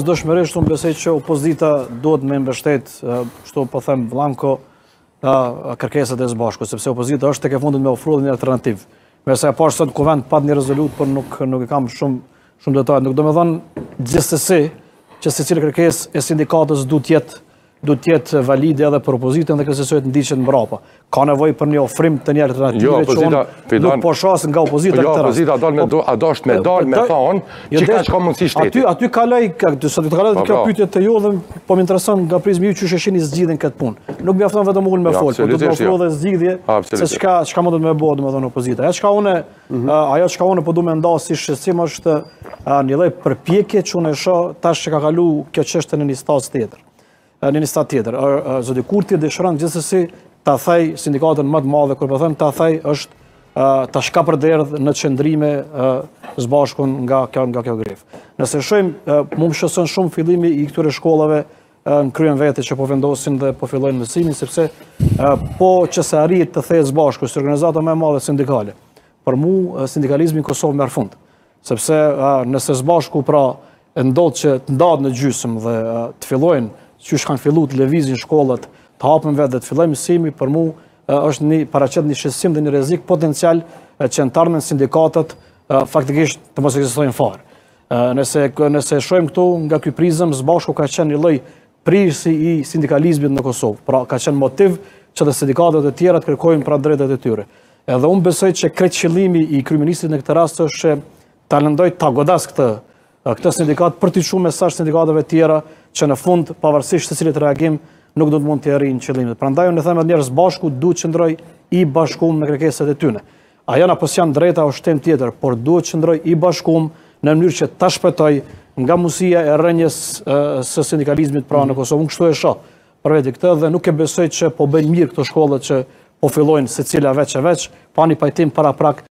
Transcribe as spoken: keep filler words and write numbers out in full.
Dëshmërisht unë besoj që opozita duhet me mbështet, kështu po them blanko, kërkesat e së-bashku, sepse opozita është tek e fundit me ofruar një alternativë. Mersa e parë sot në kuvent pat një rezolut, por nuk nuk e kam shumë shumë detaje. Nuk do të thonë gjithsesi që secila kërkesë e sindikatës duhet të jetë duhet të jetë valide edhe për opozitën dhe kësaj të ndiqet mbrapa. Ka nevojë për një ofrim të një alternative që unë nuk po shoh nga opozita këtë rast. Jo, opozita dal me a dosht me dal me thonë që ka çka mundësi shteti. Aty aty kaloj sa të kaloj kjo pyetje të ju dhe po më intereson nga prizmi ju çu sheshini zgjidhen këtë punë. Nuk mjafton vetëm unë me fol, por do të ofroj edhe zgjidhje se çka çka mund të më bëjë domethënë opozita. Ajo çka unë ajo çka unë po duam ndas si shqetësim është një lloj përpjekje që unë e shoh tash që ka kalu kjo çështje në një staz tjetër. Në një stat tjetër. Zoti Kurti dëshiron gjithsesi ta thaj sindikatën më të madhe, kur po them ta thaj është ta shkapërderdh në çndrime së-bashkun nga kjo nga kjo gref. Nëse shohim, më shqetëson shumë fillimi i këtyre shkollave në kryen vete që po vendosin dhe po fillojnë mësimin, sepse po që se arrit të thejë së-bashku si organizata më e madhe sindikale. Për mua sindikalizmi në Kosovë merr fund, sepse nëse së-bashku pra ndodh që të ndahet në gjysmë dhe të fillojnë qysh kanë fillu të lëvizin shkollat, të hapën vetë dhe të fillojnë mësimi, për mu është një paraqet një shqetësim dhe një rrezik potencial që në të ardhmen sindikatët faktikisht të mos ekzistojnë fare. Nëse nëse shohim këtu nga ky prizëm, së-bashku ka qenë një lloj prirësi i sindikalizmit në Kosovë. Pra ka qenë motiv që dhe sindikatët e tjera të kërkojnë pra drejtat e tyre. Edhe unë besoj që krejt qëllimi i kryeministit në këtë rast është që ta lëndoj ta godas këtë këtë sindikat për të çuar mesazh sindikatave tjera që në fund pavarësisht se cilit reagim nuk do të mund të arrijnë qëllimin. Prandaj unë them edhe njerëz bashku duhet të qëndroj i bashkuar me kërkesat e tyre. Ajo na pos janë drejta o shtem tjetër, por duhet të qëndroj i bashkuar në mënyrë që ta shpëtoj nga mundësia e rënjes së sindikalizmit pra në Kosovë. Unë kështu e shoh për vetë këtë dhe nuk e besoj që po bëjnë mirë këto shkolla që po fillojnë secila veç e veç, pa një pajtim paraprak